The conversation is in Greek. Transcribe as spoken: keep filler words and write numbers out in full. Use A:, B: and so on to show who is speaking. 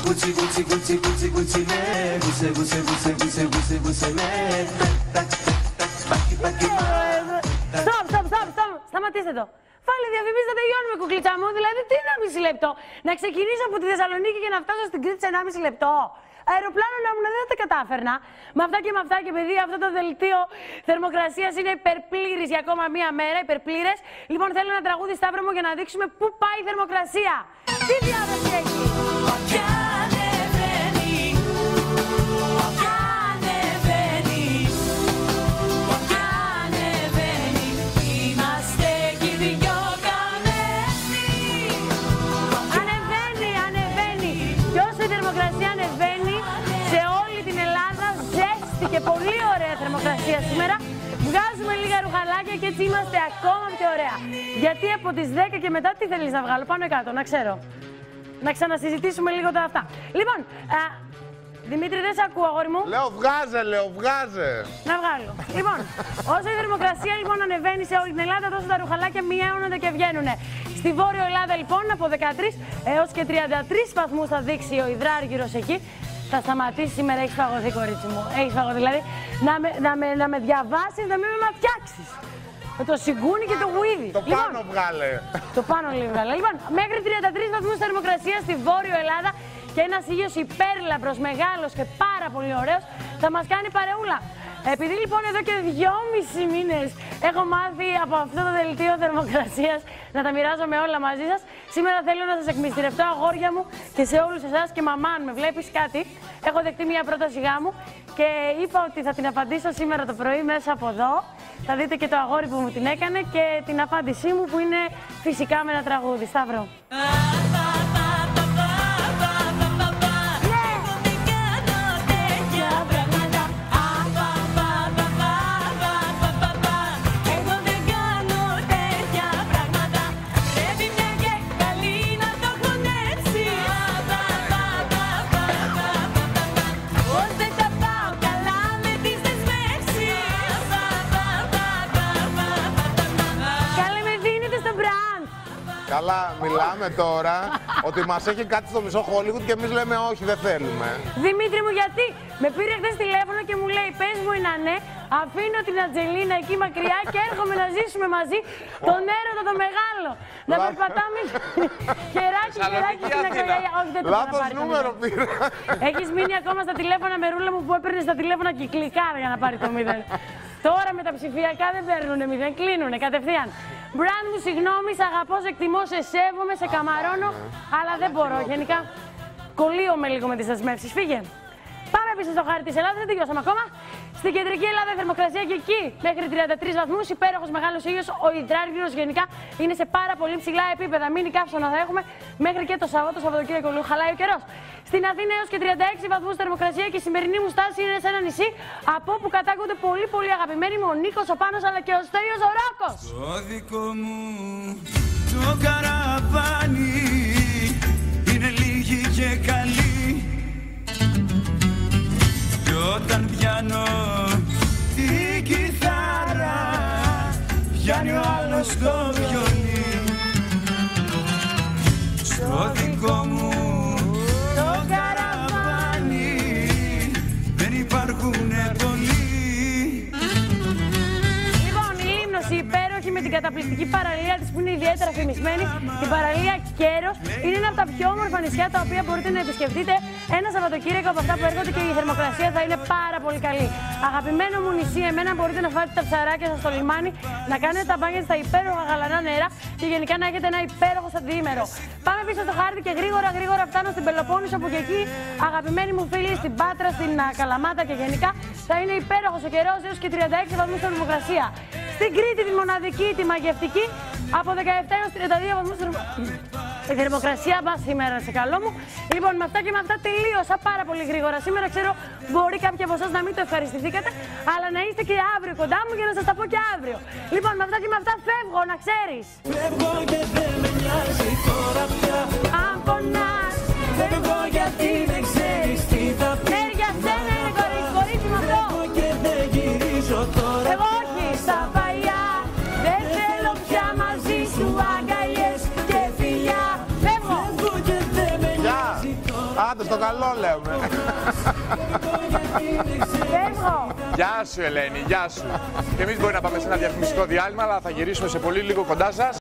A: Gucci, Gucci, Gucci, Gucci, Gucci, ναι. Γουσε, γουσε, γουσε, γουσε, γουσε, γουσε, ναι.
B: Στοπ, στοπ, στοπ, στοπ. Σταματήστε το. Πάλι διαφημίσεις να τελειώνουμε, κουκλίτσα μου. Δηλαδή, τι ένα μισή λεπτό. Να ξεκινήσω από τη Θεσσαλονίκη και να φτάσω στην Κρήτη σε ένα μισή λεπτό. Αεροπλάνο να ήμουν, δεν τα κατάφερνα. Με αυτά και με αυτά και παιδί, αυτό το δελτίο θερμοκρασίας είναι υπερπλήρης για ακόμα μία μέρα. Υπερπλήρες. Λοιπόν, θέλω ένα τραγούδι, Σταύρο μου, για να δείξουμε πού πάει η θερμοκρασία. Τι διάδοση έχει. Και πολύ ωραία θερμοκρασία σήμερα. Βγάζουμε λίγα ρουχαλάκια και έτσι είμαστε ακόμα πιο ωραία. Γιατί από τις δέκα και μετά τι θέλεις να βγάλω, πάνω κάτω, να ξέρω. Να ξανασυζητήσουμε λίγο τα αυτά. Λοιπόν, α, Δημήτρη, δεν σε ακούω, αγόρι μου.
C: Λέω βγάζε, λέω βγάζε.
B: Να βγάλω. Λοιπόν, όσο η θερμοκρασία λοιπόν ανεβαίνει σε όλη την Ελλάδα, τόσο τα ρουχαλάκια μειώνονται και βγαίνουν. Στη Βόρειο Ελλάδα λοιπόν από δεκατρείς έως και τριάντα τρεις βαθμούς θα δείξει ο υδράργυρος εκεί. Θα σταματήσει σήμερα, έχεις φαγωθεί, κορίτσι μου. Έχεις φαγωθεί, δηλαδή να με, να με, να με διαβάσεις, να μην με ματιάξεις. Με το σιγκούνι και το γουίδι.
C: Το
B: λοιπόν,
C: πάνω βγάλε.
B: Το πάνω λίγο βγάλε. Λοιπόν, μέχρι τριάντα τρεις βαθμούς θερμοκρασία στη Βόρειο Ελλάδα και ένας ήλιος υπέρλαμπρος, μεγάλος και πάρα πολύ ωραίος θα μας κάνει παρεούλα. Επειδή λοιπόν εδώ και δυόμισι μήνες έχω μάθει από αυτό το δελτίο θερμοκρασίας να τα μοιράζομαι όλα μαζί σας, σήμερα θέλω να σας εκμυστηρευτώ, αγόρια μου, και σε όλους εσάς και μαμά, αν με βλέπεις κάτι. Έχω δεχτεί μια πρόταση γάμου και είπα ότι θα την απαντήσω σήμερα το πρωί μέσα από εδώ. Θα δείτε και το αγόρι που μου την έκανε και την απάντησή μου που είναι φυσικά με ένα τραγούδι. Σταύρο.
C: Καλά, μιλάμε τώρα ότι μας έχει κάτι στο μισό Hollywood και εμείς λέμε όχι, δεν θέλουμε.
B: Δημήτρη μου, γιατί με πήρε χθες τηλέφωνο και μου λέει πες μου ένα ναι, αφήνω την Ατζελίνα εκεί μακριά και έρχομαι να ζήσουμε μαζί τον έρωτα το μεγάλο. Να περπατάμε χεράκι, χεράκι στην ακρογιαλιά. Όχι, δεν το
C: λάθος νούμερο πήρα.
B: Έχεις μείνει ακόμα στα τηλέφωνα μερούλα μου που έπαιρνε στα τηλέφωνα κυκλικά για να πάρει το μηδέν. Τώρα με τα ψηφιακά δεν παίρνουνε μηδέν, κλείνουνε κατευθείαν. Μπραντ μου, συγγνώμη, σε αγαπώ, σε εκτιμώ, σε σέβομαι, σε καμαρώνω, αλλά δεν μπορώ. Γενικά, κολλείομαι λίγο με τις δεσμεύσεις. Φύγε. Πάμε πίσω στο χάρτη της Ελλάδας, δεν τελειώσαμε ακόμα. Στην κεντρική Ελλάδα η θερμοκρασία και εκεί μέχρι τριάντα τρεις βαθμούς, υπέροχος μεγάλος ήλιος. Ο υδράργυρος γενικά είναι σε πάρα πολύ ψηλά επίπεδα. Μείνει καύσωνα θα έχουμε μέχρι και το Σαββάτο, Σαββατοκύριακο λίγο χαλάει ο καιρός. Στην Αθήνα έως και τριάντα έξι βαθμούς θερμοκρασία και η σημερινή μου στάση είναι σε ένα νησί από όπου κατάγονται πολύ πολύ αγαπημένοι μου ο Νίκος, ο Πάνος αλλά και ο Στέλιος ο Ράκος.
D: Το δικό μου το καραβάνι είναι λίγοι και καλοί. Κι όταν πιάνω την κιθάρα πιάνει ο άλλος το βιολί. Στο δικό μου το καραβάνι δεν υπάρχουνε πολλοί.
B: Λοιπόν, η Λίμνος η υπέροχη με την καταπληκτική παραλία της που είναι ιδιαίτερα φημισμένη. Η παραλία Κέρος είναι ένα από τα πιο όμορφα νησιά τα οποία μπορείτε να επισκεφτείτε ένα Σαββατοκύριακο από αυτά που έρχονται και η θερμοκρασία θα είναι πάρα πολύ καλή. Αγαπημένο μου νησί, εμένα μπορείτε να φάτε τα ψαράκια σας στο λιμάνι, να κάνετε τα μπάνια στα υπέροχα γαλανά νερά και γενικά να έχετε ένα υπέροχο διήμερο. Πάμε πίσω στο χάρτη και γρήγορα γρήγορα φτάνω στην Πελοπόννησο που και εκεί αγαπημένοι μου φίλοι στην Πάτρα, στην Καλαμάτα και γενικά θα είναι υπέροχος ο καιρός έως και τριάντα έξι βαθμούς θερμοκρασία. Στην Κρήτη τη μοναδική, τη μαγευτική, από δεκαεπτά έως τριάντα δύο βαθμούς η θερμοκρασία μας σήμερα, σε καλό μου. Λοιπόν, με αυτά και με αυτά τελείωσα πάρα πολύ γρήγορα. Σήμερα ξέρω μπορεί κάποιοι από εσάς να μην το ευχαριστηθήκατε, αλλά να είστε και αύριο κοντά μου για να σας τα πω και αύριο. Λοιπόν, με αυτά και με αυτά φεύγω, να ξέρεις.
A: Φεύγω και δεν με νοιάζει τώρα πια.
B: Αν πονάς,
A: φεύγω γιατί δεν ξέρεις τι θα πει.
B: Ναι, για σένα είναι κορίτσι, κορίτσι με αυτό.
A: Φεύγω και δεν γυρίζω τώρα.
B: Εγώ όχι, στα παλιά. Δεν θέλω πια μαζί σου αγκαλιές και φιλιά. Φεύγω.
A: Φεύγω και δεν με νοιάζει τώρα.
C: Άντε, στο καλό λέμε.
B: Φεύγω.
E: Γεια σου Ελένη, γεια σου. Και εμείς μπορεί να πάμε σε ένα διαφημιστικό διάλειμμα, αλλά θα γυρίσουμε σε πολύ λίγο κοντά σας.